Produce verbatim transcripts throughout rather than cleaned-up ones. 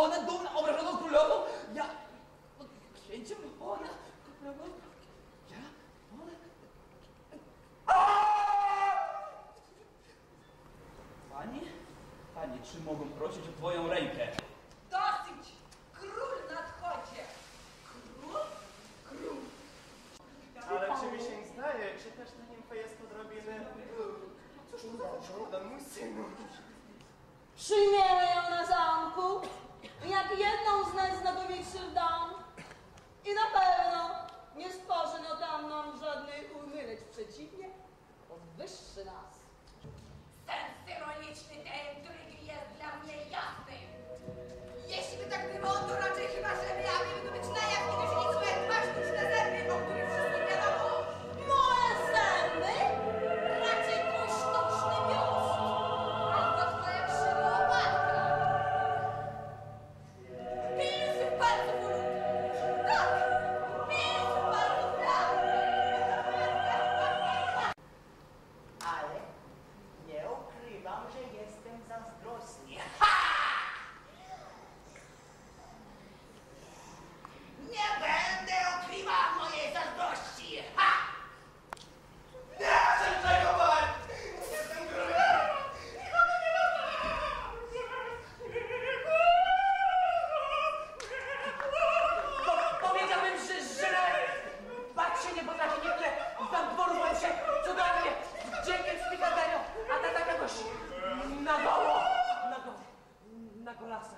ona dumna, obrażoną królową, ja księciem, ona królową, ja, ona... Pani? Pani, czy mogą prosić o twoją rękę? Dosyć! Król nadchodzi! Król? Król! Ale czy mi się nie zdaje, czy też ta nimfa jest odrobiny... Cóż to za żołdan, mój synu? Przyjmiemy ją na zamku, jak jedną z najznakomitszych dam. I na pewno nie stworzy no tam nam żadnych umyleć. Przeciwnie, podwyższy nas. Sens ironiczny ten, który jest dla mnie jasny. Jeśli by tak było, to raczej chyba, że miałaby być na jaw, kiedy się nie swoje dwa sztuczne zęby, o których wszystkim wiadomo. Moje zęby? Raczej twój sztuczny biust. Albo twoja krzywa łopatka. Pilny swych palców, Ulu. Tak, pilny swych palców, tak. Ale nie ukrywam, że jestem zazdrosny. Nie będę ukrywał mojej zazdrości. Ha! Nie chcę tego wart! Jestem królem! Nikogo nie ma! Po, powiedziałbym, że, że bać się nie potrafi, nie tyle. Tam dworu byłem się cudownie, dzięki z Picarderio, a ta taka gość na goło, na goło, na golasa.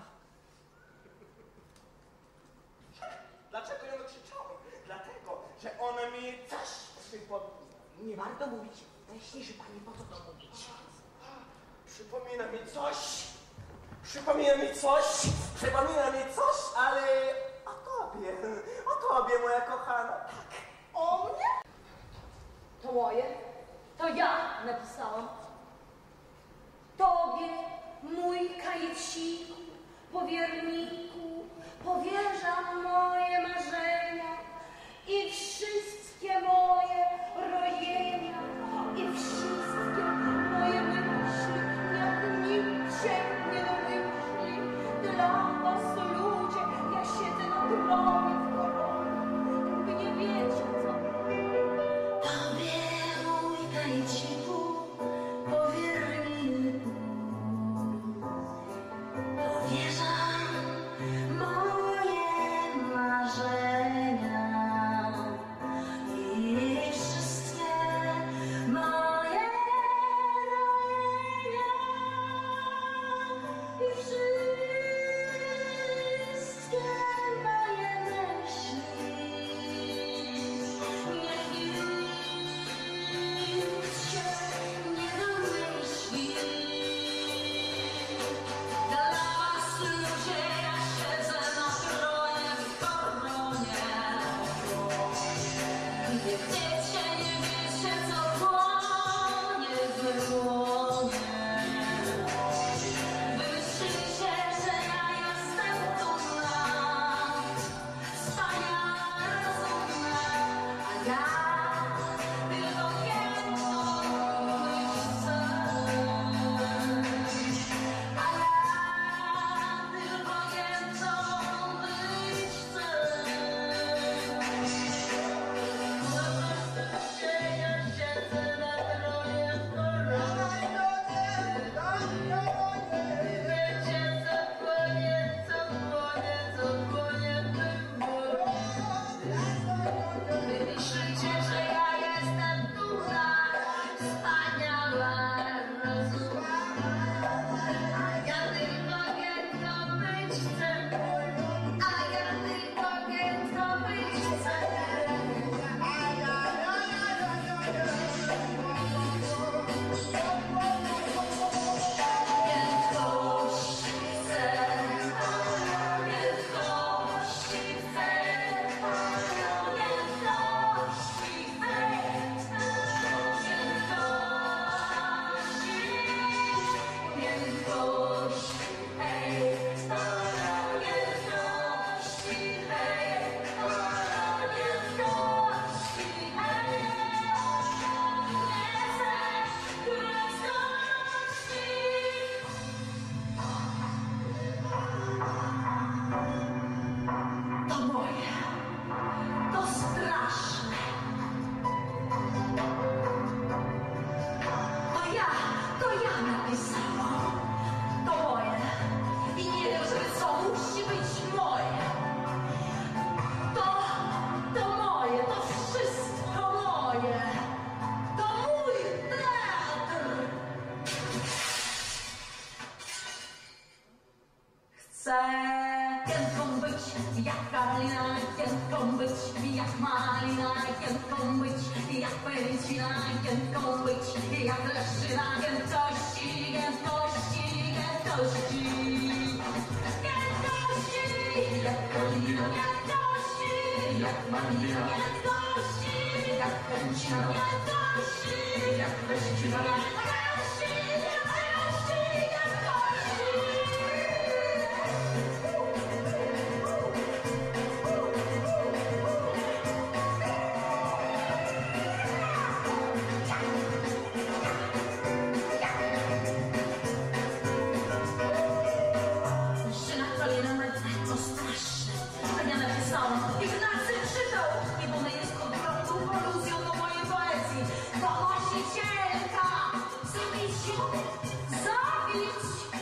Dlaczego ją krzyczałem? Dlatego, że ona mi coś przypomina. Nie warto mówić. Myślisz, pani, po co to mówić? Przypomina mi coś. Przypomina mi coś. Przypomina mi coś, ale o tobie. O tobie, moja kochana. Tak. O mnie? To moje. To ja napisałam. Tobie, mój kajeciku, powierniku, powierzam moje marzenia i wszystkie moje rojenia i wszystkie moje myśli, jak nikt się nie domyśli. Dla was, ludzie, ja siedzę na tronie w koronie, by nie wiecie co. Tobie, mój kajeciku, powierniku, powierzam moje marzenia i wszystkie moje rojenia i wszystkie moje myśli. Niech nikt się giętką być, jak malina giętką być, jak pęcina giętką być, jak leszczyna giętkości, giętkości, giętkości. Giętkości, jak malina giętkości, jak malina giętkości, jak pęcina giętkości, jak leszczyna giętkości, giętkości, giętkości. Ignacy czytał, niebo jest ogromną koluzją do mojej poezji. Donosicielka, Zymisiu, zabić